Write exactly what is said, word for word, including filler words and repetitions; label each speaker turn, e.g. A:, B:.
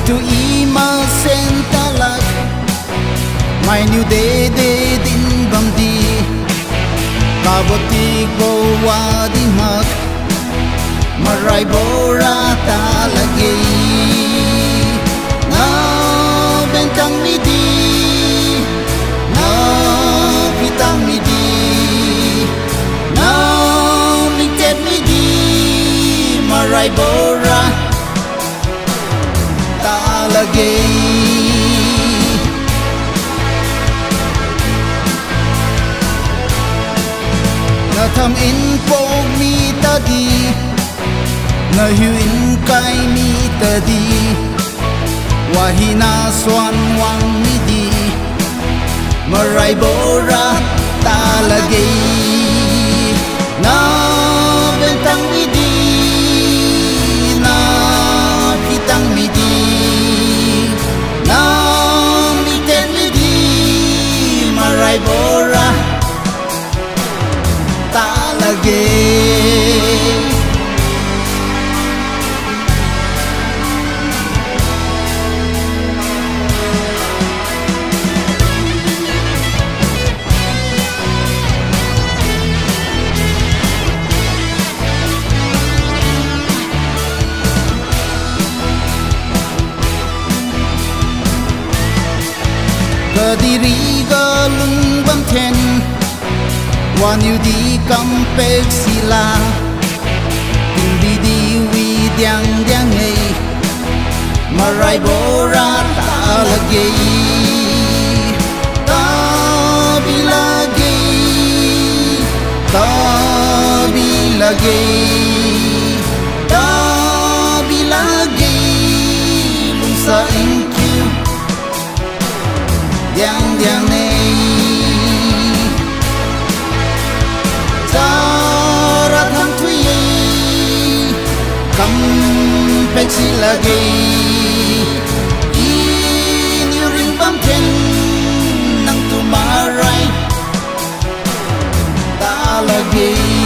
A: tu ima sen talak mai new day day din bam di kaboti ko wa di mak Maraibo ra talagi na bentang midi na pitang midi na mingket midi Maraibo ra talagi na tham in po mi ta di na huin kai mi ta di wahina swan wang mi di Maraibo ra talagi na bentang mi di na pitang mi di na miten mi di Maraibo ra talagi Kadiri galung bang ten wan yu di kampek sila tingbi di wi diang diang ei Maraibo ra talagi tabi lagi tabi lagi tabi lagi lungsa ingkyu diang diang nei sarat hang thui kam peksi lagi in ring bam ten nang tu marai ta lagi